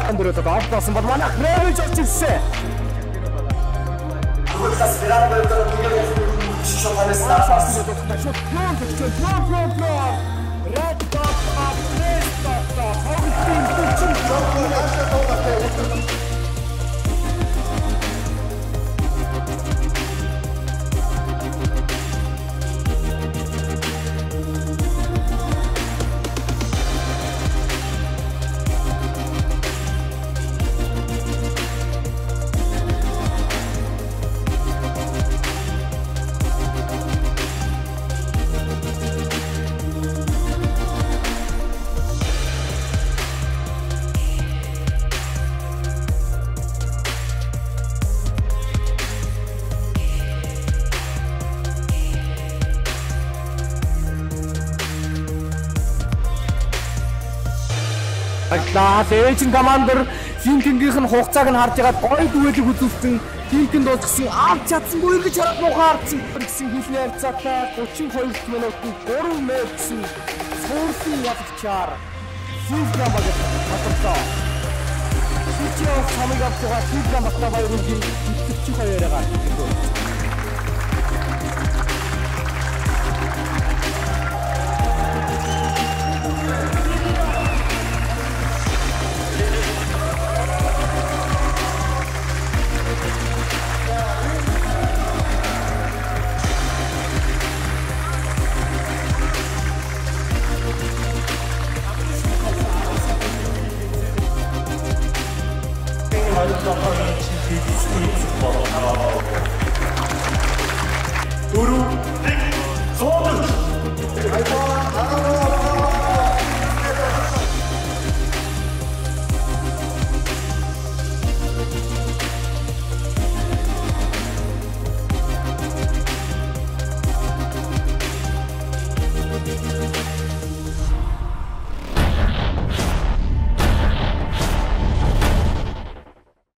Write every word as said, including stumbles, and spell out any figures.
Дөрөв автобусан бол манай Хревэж орж ирсэн. Бүгдээс феран болдог тэгээд шофанес таасан. Шот план гэж план план план. Red dot up, red dot up. Хогтын түчин жоо. Ажлаа Лежин командор Финкингийнх нь хугацааг нь харж ягаад гой дүүлэг үзүүлсэн Финкинд дуусгасан авч чадсангүй гэж хараад мухаарсан гэсэн хэлний харьцаатай гучин хоёр минутанд гурван метр гэсэн суурсан ядчаар Финкинд багт хатартаа. Сичио самыг авч байгаа Финкинд багтаа баярын итгэвч хоёроо гаргасан. Guru